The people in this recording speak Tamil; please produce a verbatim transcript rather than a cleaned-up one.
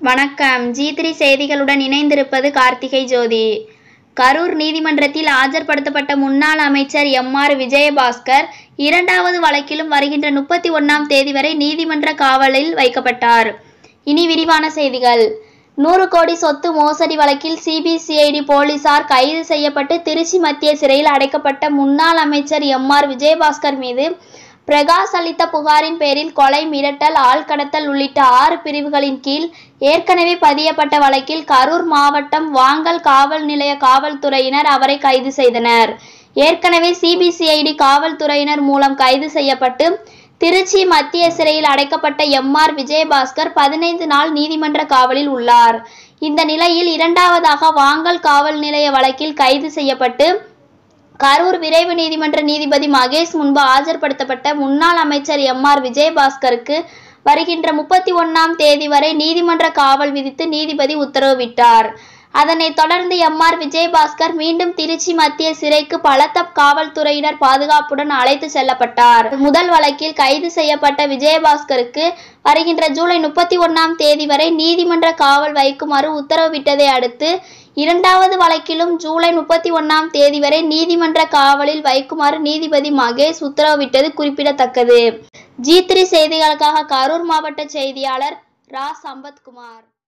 வணக்கம். ஜி த்ரீ செய்திகளுடன் இணைந்திருப்பது கார்த்திகை ஜோதி. கரூர் நீதிமன்றத்தில் ஆஜர்படுத்தப்பட்ட முன்னாள் அமைச்சர் எம் ஆர் விஜயபாஸ்கர் இரண்டாவது வழக்கிலும் வருகின்ற முப்பத்தி ஒன்றாம் தேதி வரை நீதிமன்ற காவலில் வைக்கப்பட்டார். இனி விரிவான செய்திகள். நூறு கோடி சொத்து மோசடி வழக்கில் C B C I D போலீசார் கைது செய்யப்பட்டு திருச்சி மத்திய சிறையில் அடைக்கப்பட்ட முன்னாள் அமைச்சர் எம் ஆர் விஜயபாஸ்கர் மீது பிரகாஷ் அளித்த புகாரின் பேரில் கொலை, மிரட்டல், ஆள்கடத்தல் உள்ளிட்ட ஆறு பிரிவுகளின் கீழ் ஏற்கனவே பதியப்பட்ட வழக்கில் கரூர் மாவட்டம் வாங்கல் காவல் நிலைய காவல்துறையினர் அவரை கைது செய்தனர். ஏற்கனவே C B C I D காவல்துறையினர் மூலம் கைது செய்யப்பட்டு திருச்சி மத்திய சிறையில் அடைக்கப்பட்ட எம் ஆர் விஜயபாஸ்கர் பதினைந்து நாள் நீதிமன்ற காவலில் உள்ளார். இந்த நிலையில் இரண்டாவதாக வாங்கல் காவல் நிலைய வழக்கில் கைது செய்யப்பட்டு கரூர் விரைவு நீதிமன்ற நீதிபதி மகேஷ் முன்பு ஆஜர்படுத்தப்பட்ட முன்னாள் அமைச்சர் எம் ஆர் விஜயபாஸ்கருக்கு வருகின்ற முப்பத்தி ஒன்றாம் தேதி வரை நீதிமன்ற காவல் விதித்து நீதிபதி உத்தரவிட்டார். அதனைத் தொடர்ந்து எம் ஆர் விஜயபாஸ்கர் மீண்டும் திருச்சி மத்திய சிறைக்கு பலத்த காவல்துறையினர் பாதுகாப்புடன் அழைத்து செல்லப்பட்டார். முதல் வழக்கில் கைது செய்யப்பட்ட விஜயபாஸ்கருக்கு வருகின்ற ஜூலை முப்பத்தி ஒன்றாம் தேதி வரை நீதிமன்ற காவல் வைக்குமாறு உத்தரவிட்டதை அடுத்து இரண்டாவது வழக்கிலும் ஜூலை முப்பத்தி ஒன்றாம் தேதி வரை நீதிமன்ற காவலில் வைக்குமாறு நீதிபதி மகேஷ் உத்தரவிட்டது குறிப்பிடத்தக்கது. ஜி த்ரீ செய்திகளுக்காக கரூர் மாவட்ட செய்தியாளர் ரா சம்பத்குமார்.